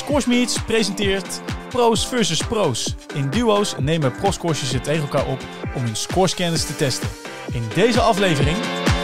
Scoresmeets presenteert Pro's vs Pro's. In duo's nemen pro-scoresjes het tegen elkaar op om hun scoreskennis te testen. In deze aflevering...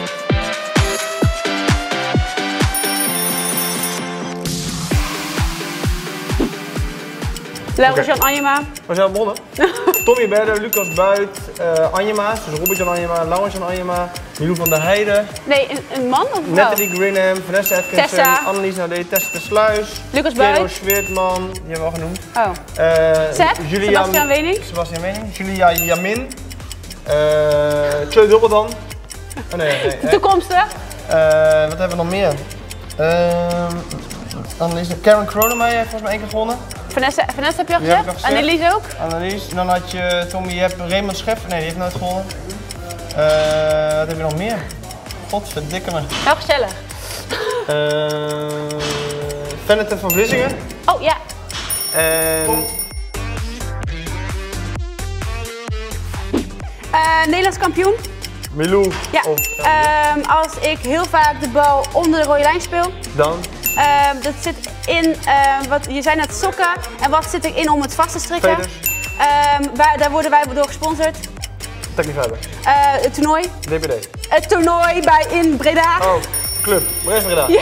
Laurens-Jan Anjema. We zijn begonnen. Tommy Berder, Lucas Buit, Anjema, dus Robert-Jan Anjema, Laurens-Jan Anjema, Milou van der Heijden. Nee, een man of een vrouw? Natalie Grinham, Vanessa Atkinson, Tessa. Annelies Naudet, Tessa de Sluis, Lucas Buit. Kero Schweertman, die hebben we al genoemd. Oh. Sebastian Wening. Sebastian Wening, Julia Jamin, Tjeu Dubbeldam. Oh, nee. Toekomstig. Wat hebben we nog meer? Annelies, Karen Kronemeyer heeft volgens mij 1 keer gewonnen. Vanessa heb je al Die heb ik gezegd? al gezegd. Annelies ook? Annelies. En dan had je Tommy, je hebt Raymond Schef. Nee, die heeft nooit gewonnen. Wat heb je nog meer? Godverdikke me. Heel gezellig. Venneton van Vlissingen. Oh ja. En... Nederlands kampioen. Milou. Ja. Als ik heel vaak de bal onder de rode lijn speel. Dan? Dat zit in, je zei net sokken. En wat zit erin om het vast te strikken? Daar worden wij door gesponsord. Technifiber. Het toernooi. DPD. Het toernooi in Breda. Oh, club. Bres Breda. Ja.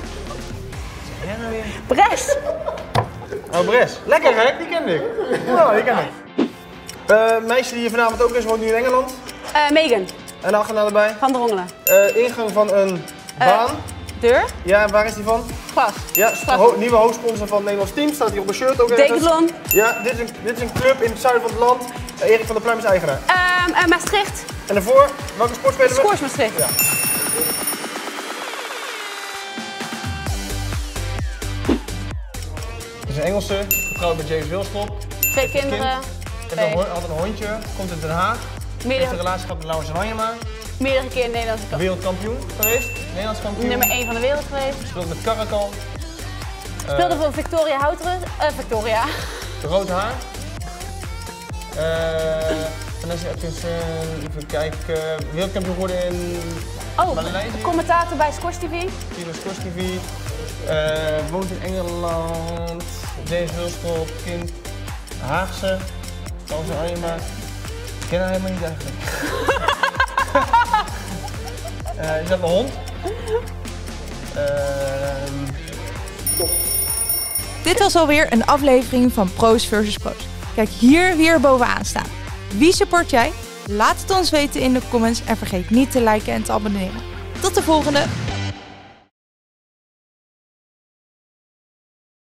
Brest. Oh, Bres. Lekker hè? Die ken ik. Ja, die ken ik. Meisje die hier vanavond ook is, woont nu in Engeland. Megan. En de achternaam erbij. Van der Hongelen. Ingang van een baan. Deur. Ja, en waar is die van? Glas. Ja, nieuwe hoofdsponsor van het Nederlands team. Staat hier op een shirt ook ergens. Decathlon. Ja, dit is een club in het zuiden van het land. Erik van der Pluim is eigenaar. Maastricht. En daarvoor, welke sport spelen we? Scores Maastricht. Ja. Dit is een Engelse, getrouwd met James Wilstop. 2 kinderen. Had een hondje, komt uit Den Haag. Heeft een relatie gehad met Laurens-Jan Anjema. Meerdere keer Nederlandse kampioen. Wereldkampioen geweest. Nederlands kampioen. Nummer 1 van de wereld geweest. Speelt met Caracal. Speelde voor Victoria Houteren. Victoria. Rood haar. Vanessa Atkinson, even kijken. Wereldkampioen geworden in Maleisië. Commentator bij Scores TV. Scores TV. Woont in Engeland. James Wilstop, kind. Haagse. Laurens-Jan Anjema. Ik ken haar helemaal niet eigenlijk. Is dat een hond? Dit was alweer een aflevering van Pro's vs Pro's. Kijk hier weer bovenaan staan. Wie support jij? Laat het ons weten in de comments en vergeet niet te liken en te abonneren. Tot de volgende!